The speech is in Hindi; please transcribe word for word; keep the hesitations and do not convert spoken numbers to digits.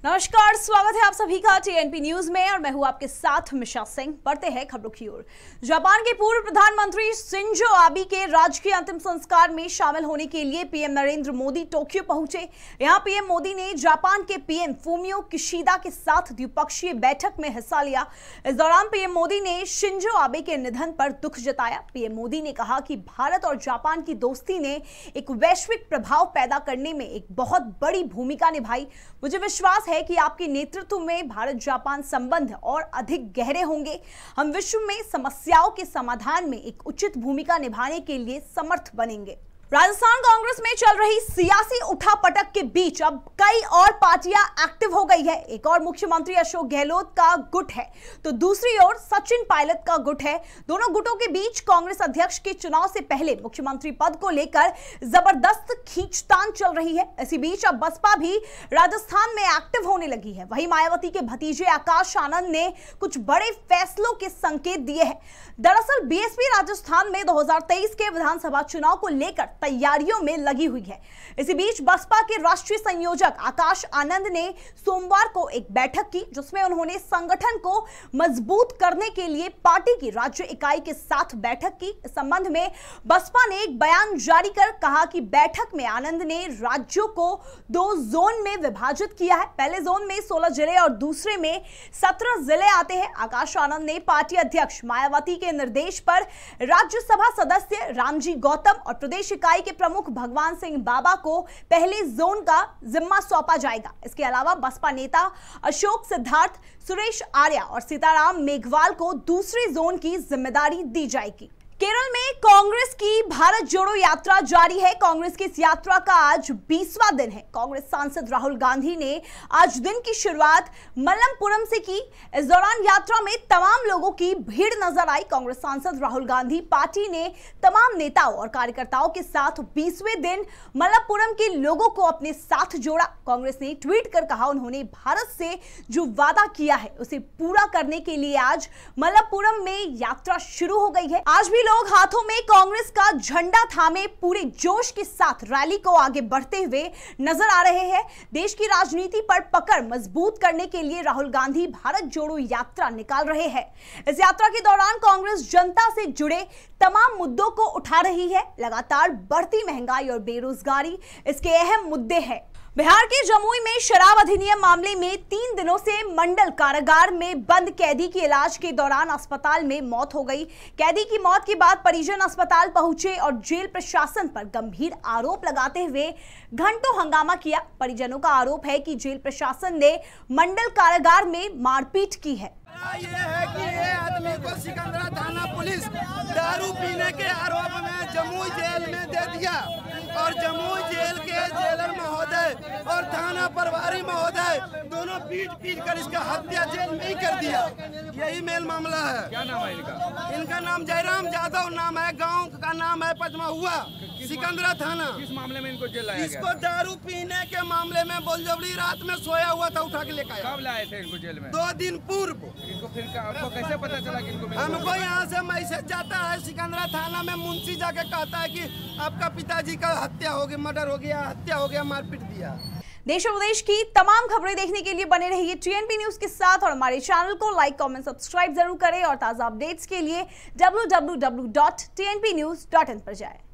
नमस्कार, स्वागत है आप सभी का टीएनपी न्यूज में और मैं हूं आपके साथ मिशा सिंह। बढ़ते हैं खबरों की ओर। जापान के पूर्व प्रधानमंत्री शिंजो आबे के राजकीय अंतिम संस्कार में शामिल होने के लिए पीएम नरेंद्र मोदी टोक्यो पहुंचे। यहां पीएम मोदी ने जापान के पीएम फूमियो किशिदा के साथ द्विपक्षीय बैठक में हिस्सा लिया। इस दौरान पीएम मोदी ने शिंजो आबे के निधन पर दुख जताया। पीएम मोदी ने कहा कि भारत और जापान की दोस्ती ने एक वैश्विक प्रभाव पैदा करने में एक बहुत बड़ी भूमिका निभाई। मुझे विश्वास है कि आपके नेतृत्व में भारत जापान संबंध और अधिक गहरे होंगे। हम विश्व में समस्याओं के समाधान में एक उचित भूमिका निभाने के लिए समर्थ बनेंगे। राजस्थान कांग्रेस में चल रही सियासी उठापटक के बीच अब कई और पार्टियां एक्टिव हो गई है। एक और मुख्यमंत्री अशोक गहलोत का गुट है तो दूसरी ओर सचिन पायलट का गुट है। दोनों गुटों के बीच कांग्रेस अध्यक्ष के चुनाव से पहले मुख्यमंत्री पद को लेकर जबरदस्त खींचतान चल रही है। इसी बीच अब बसपा भी राजस्थान में एक्टिव होने लगी है। वहीं मायावती के भतीजे आकाश आनंद ने कुछ बड़े फैसलों के संकेत दिए हैं। दरअसल बीएसपी राजस्थान में दो हजार तेईस के विधानसभा चुनाव को लेकर तैयारियों में लगी हुई है। इसी बीच बसपा के राष्ट्रीय संयोजक आकाश आनंद ने सोमवार को एक बैठक की जिसमें उन्होंने संगठन को मजबूत करने के लिए पार्टी की राज्य इकाई के साथ बैठक की। इस संबंध में बसपा ने एक बयान जारी कर कहा कि बैठक में आनंद ने राज्यों को दो जोन में विभाजित किया है। पहले जोन में सोलह जिले और दूसरे में सत्रह जिले आते हैं। आकाश आनंद ने पार्टी अध्यक्ष मायावती के निर्देश पर राज्यसभा सदस्य रामजी गौतम और प्रदेश इकाई के प्रमुख भगवान सिंह बाबा को पहले जोन का जिम्मा सौंपा जाएगा। इसके अलावा बसपा नेता अशोक सिद्धार्थ, सुरेश आर्या और सीताराम मेघवाल को दूसरे जोन की जिम्मेदारी दी जाएगी। केरल में कांग्रेस की भारत जोड़ो यात्रा जारी है। कांग्रेस की इस यात्रा का आज बीसवां दिन है। कांग्रेस सांसद राहुल गांधी ने आज दिन की शुरुआत मलप्पुरम से की। इस दौरान यात्रा में तमाम लोगों की भीड़ नजर आई। कांग्रेस सांसद राहुल गांधी पार्टी ने तमाम नेताओं और कार्यकर्ताओं के साथ बीसवें दिन मलप्पुरम के लोगों को अपने साथ जोड़ा। कांग्रेस ने ट्वीट कर कहा उन्होंने भारत से जो वादा किया है उसे पूरा करने के लिए आज मलप्पुरम में यात्रा शुरू हो गई है। आज भी लोग हाथों में कांग्रेस का झंडा थामे पूरे जोश के साथ रैली को आगे बढ़ते हुए नजर आ रहे हैं। देश की राजनीति पर पकड़ मजबूत करने के लिए राहुल गांधी भारत जोड़ो यात्रा निकाल रहे हैं। इस यात्रा के दौरान कांग्रेस जनता से जुड़े तमाम मुद्दों को उठा रही है। लगातार बढ़ती महंगाई और बेरोजगारी इसके अहम मुद्दे हैं। बिहार के जमुई में शराब अधिनियम मामले में तीन दिनों से मंडल कारागार में बंद कैदी की इलाज के दौरान अस्पताल में मौत हो गई। कैदी की मौत के बाद परिजन अस्पताल पहुंचे और जेल प्रशासन पर गंभीर आरोप लगाते हुए घंटों हंगामा किया। परिजनों का आरोप है कि जेल प्रशासन ने मंडल कारागार में मारपीट की है। ये है कि ये आदमी को सिकंदरा थाना पुलिस दारू पीने के आरोप में जमुई जेल में दे दिया और जमुई जेल के जेलर महोदय और थाना प्रभारी महोदय दोनों पीट पीट कर इसका हत्या जेल में ही कर दिया। यही मेल मामला है। क्या नाम है इनका? इनका नाम जयराम यादव नाम है, गांव का नाम है पचमा हुआ, सिकंदरा थाना। किस मामले में इनको जेल लाया गया? इसको दारू पीने के मामले में बोलजबरी रात में सोया हुआ था, उठा के लेकर आया। कब लाए थे इनको जेल में? दो दिन पूर्व। इनको फिर आपको कैसे पता चला कि इनको? हमको यहाँ से मैसेज जाता है सिकंदरा थाना में, मुंशी जाके कहता है कि आपका पिताजी का हत्या हो गया, मर्डर हो गया, हत्या हो गया, मारपीट दिया। देश और विदेश की तमाम खबरें देखने के लिए बने रहिए टीएनपी न्यूज के साथ और हमारे चैनल को लाइक, कमेंट, सब्सक्राइब जरूर करें और ताजा अपडेट्स के लिए W W W dot T N P news dot in पर जाएं।